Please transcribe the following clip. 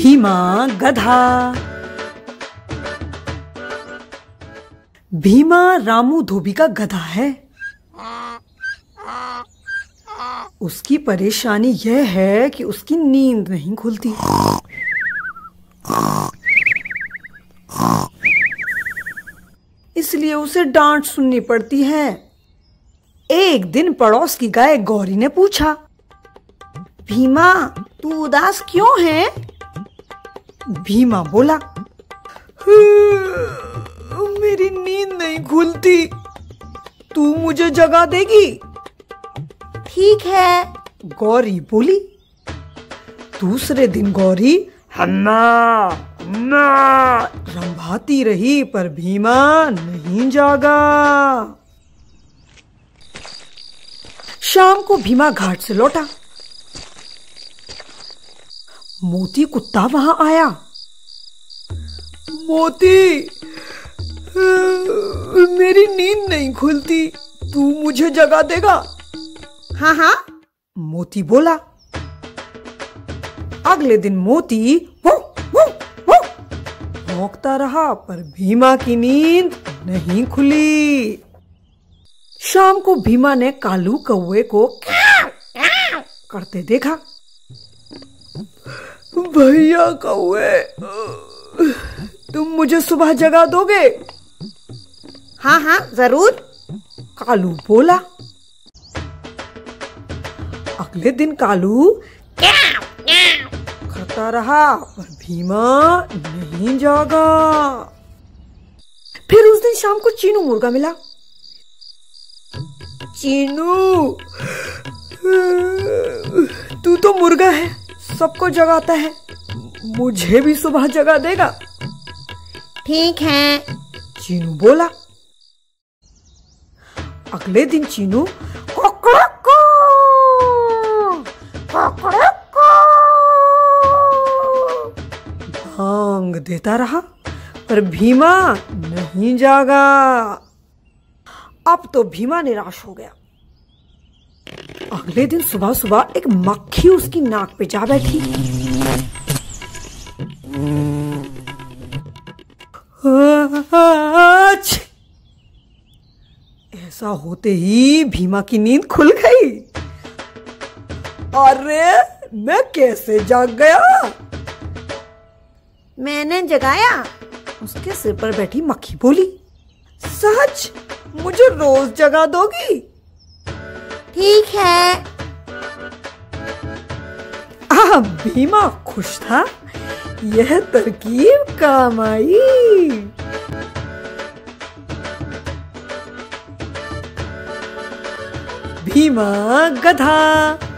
भीमा गधा। भीमा रामू धोबी का गधा है। उसकी परेशानी यह है कि उसकी नींद नहीं खुलती। इसलिए उसे डांट सुननी पड़ती है। एक दिन पड़ोस की गाय गौरी ने पूछा, भीमा तू उदास क्यों है? भीमा बोला, मेरी नींद नहीं खुलती, तू मुझे जगा देगी? ठीक है, गौरी बोली। दूसरे दिन गौरी हम्मा हम्मा रंभाती रही, पर भीमा नहीं जागा। शाम को भीमा घाट से लौटा। मोती कुत्ता वहां आया। मोती, मेरी नींद नहीं खुलती, तू मुझे जगा देगा? हाँ हाँ, मोती बोला। अगले दिन मोती भौंकता रहा, पर भीमा की नींद नहीं खुली। शाम को भीमा ने कालू कौवे को करते देखा। भैया कौवे, तुम मुझे सुबह जगा दोगे? हाँ हाँ जरूर, कालू बोला। अगले दिन कालू करता रहा, पर भीमा नहीं जागा। फिर उस दिन शाम को चीनू मुर्गा मिला। चीनू, तू तो मुर्गा है, सबको जगाता है, मुझे भी सुबह जगा देगा? ठीक है, चीनू बोला। अगले दिन चीनू भांग देता रहा, पर भीमा नहीं जागा। अब तो भीमा निराश हो गया। अगले दिन सुबह सुबह एक मक्खी उसकी नाक पे जा बैठी। ऐसा होते ही भीमा की नींद खुल गई। अरे मैं कैसे जाग गया? मैंने जगाया, उसके सिर पर बैठी मक्खी बोली। सच? मुझे रोज जगा दोगी? ठीक है। भीमा खुश था, यह तरकीब काम आई। भीमा गधा।